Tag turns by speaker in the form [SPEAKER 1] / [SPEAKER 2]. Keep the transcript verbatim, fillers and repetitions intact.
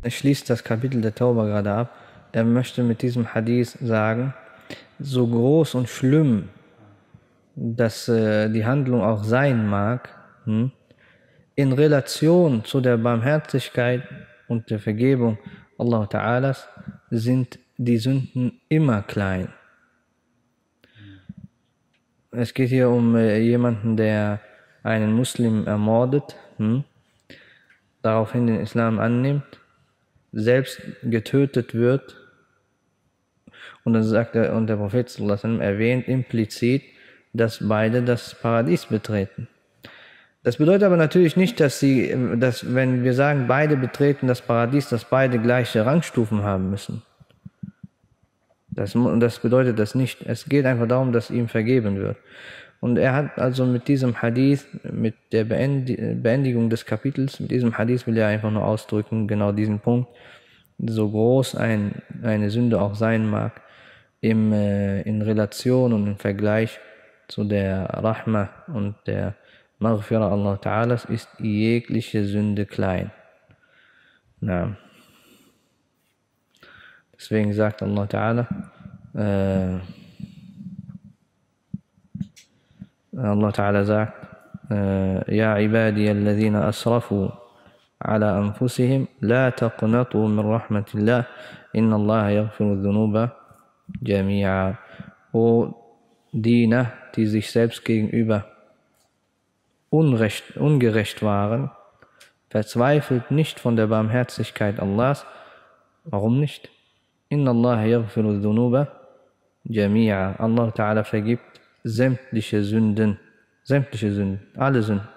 [SPEAKER 1] Er schließt das Kapitel der Tauba gerade ab. Er möchte mit diesem Hadith sagen, so groß und schlimm, dass äh, die Handlung auch sein mag, hm, in Relation zu der Barmherzigkeit und der Vergebung Allah Ta'alas sind die Sünden immer klein. Es geht hier um äh, jemanden, der einen Muslim ermordet, hm, daraufhin den Islam annimmt, selbst getötet wird, und dann sagt er, und der Prophet sallallahu alaihi wasallam erwähnt implizit, dass beide das Paradies betreten. Das bedeutet aber natürlich nicht, dass sie, dass wenn wir sagen, beide betreten das Paradies, dass beide gleiche Rangstufen haben müssen. Das, das bedeutet das nicht. Es geht einfach darum, dass ihm vergeben wird. Und er hat also mit diesem Hadith, mit der Beendigung des Kapitels, mit diesem Hadith will er einfach nur ausdrücken, genau diesen Punkt, so groß ein, eine Sünde auch sein mag, im, äh, in Relation und im Vergleich zu der Rahma und der Maghfirah Allah Ta'ala ist jegliche Sünde klein. Na. Deswegen sagt Allah Ta'ala, äh, Allah Ta'ala sagt, äh, Ja ibadi alladhina asrafu ala anfusihim, la taqnatu min rahmatillah, inna Allah yaghfiru dhunuba jami'a. O Diener, die sich selbst gegenüber unrecht, ungerecht waren, verzweifelt nicht von der Barmherzigkeit Allahs. Warum nicht? Inna Allah yaghfiru dhunuba jami'a. Allah Ta'ala vergibt sämtliche Sünden, sämtliche Sünden, alle Sünden.